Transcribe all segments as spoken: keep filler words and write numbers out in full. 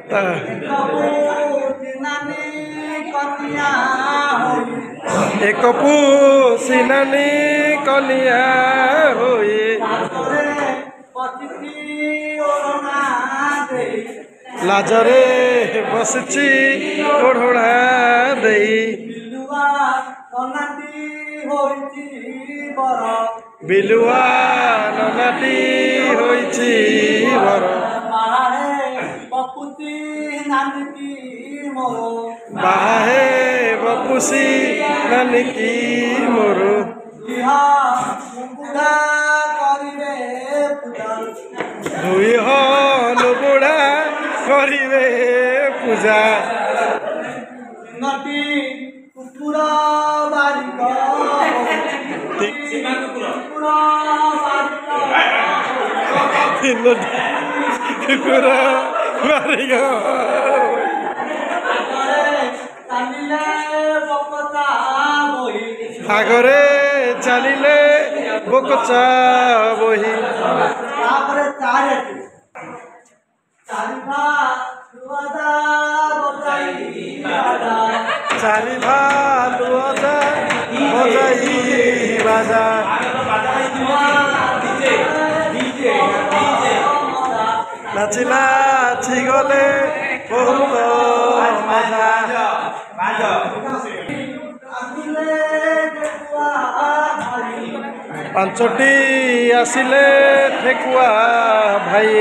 एक पुसी नानी कनिया होई लाजरे बसची ओढ़ोड़ा देई बिलुआ ननाटी होइची बर बाहे बपुसी नानिकी मोरो दुई हल बुढ़ा करिवे पूजा कुकुर बारिक आगरे चलिले बोकचा बही चारि भालुआदा बजाई बाजा नाची नाची गले बहुत मजा पांचटी आसिले ठेकुआ भाई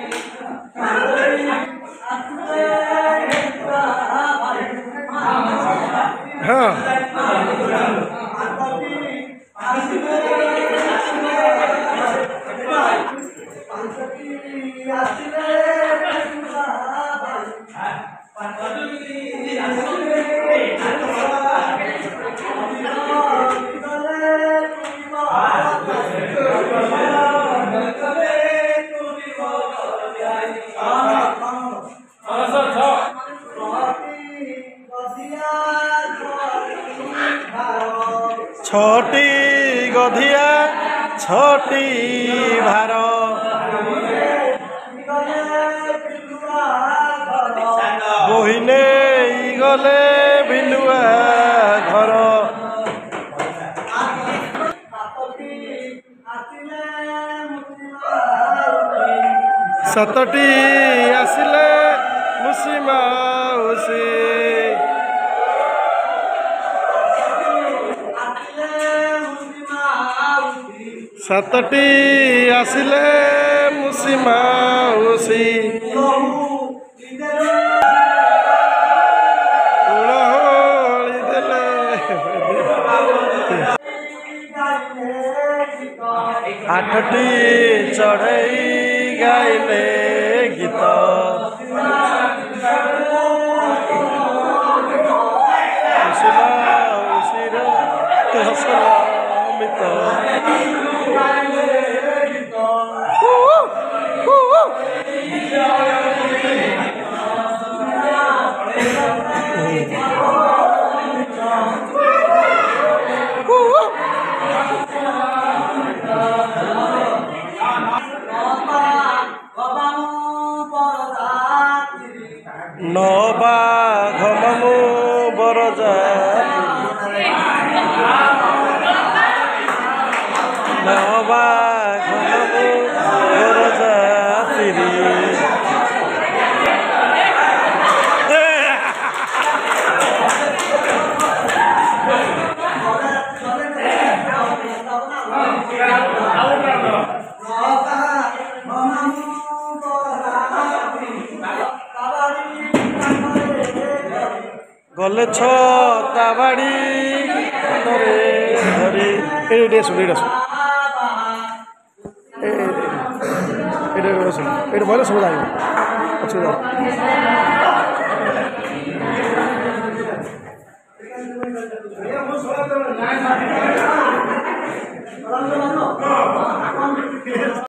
हाँ छोटी गधिया छोटी भार बहिने गले बिलुआ घर सतटी आसिले मुसी माउसी सतटी आसिले मुसी माउसी उड़होली देले आठटी चढ़ई गाइले गीत नबा घममु बरजा नबा घममु बरजा तिरी गले छता बाड़ी धरे धरी एडे सुन एडे सुन एडे एडे सुन एडे भले सुन जाए अच्छा